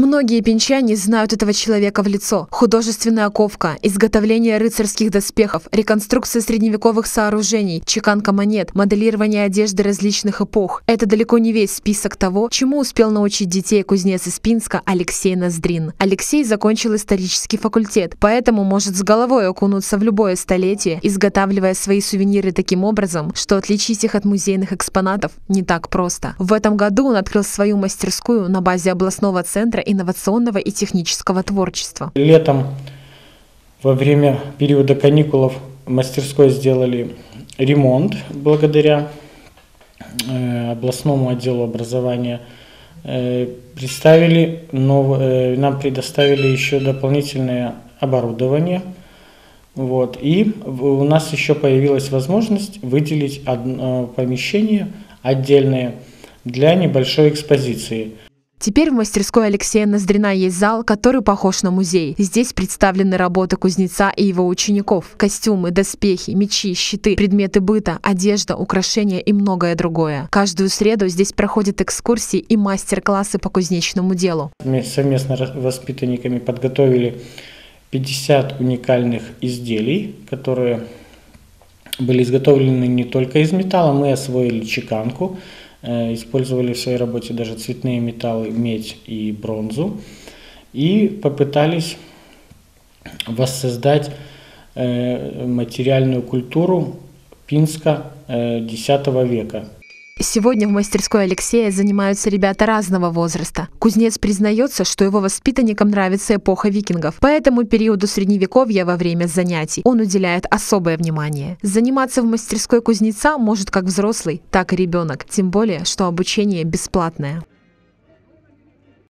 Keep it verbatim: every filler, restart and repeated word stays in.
Многие пинчане знают этого человека в лицо. Художественная ковка, изготовление рыцарских доспехов, реконструкция средневековых сооружений, чеканка монет, моделирование одежды различных эпох. Это далеко не весь список того, чему успел научить детей кузнец из Пинска Алексей Ноздрин. Алексей закончил исторический факультет, поэтому может с головой окунуться в любое столетие, изготавливая свои сувениры таким образом, что отличить их от музейных экспонатов не так просто. В этом году он открыл свою мастерскую на базе областного центра инновационного и технического творчества. Летом, во время периода каникулов, в мастерской сделали ремонт благодаря э, областному отделу образования. Э, представили нов, э, нам предоставили еще дополнительное оборудование. Вот, и у нас еще появилась возможность выделить одно помещение отдельное для небольшой экспозиции. Теперь в мастерской Алексея Ноздрина есть зал, который похож на музей. Здесь представлены работы кузнеца и его учеников. Костюмы, доспехи, мечи, щиты, предметы быта, одежда, украшения и многое другое. Каждую среду здесь проходят экскурсии и мастер-классы по кузнечному делу. Мы совместно с воспитанниками подготовили пятьдесят уникальных изделий, которые были изготовлены не только из металла. Мы освоили чеканку. Использовали в своей работе даже цветные металлы, медь и бронзу, и попытались воссоздать материальную культуру Пинска десятого века. Сегодня в мастерской Алексея занимаются ребята разного возраста. Кузнец признается, что его воспитанникам нравится эпоха викингов, поэтому периоду средневековья во время занятий он уделяет особое внимание. Заниматься в мастерской кузнеца может как взрослый, так и ребенок, тем более, что обучение бесплатное.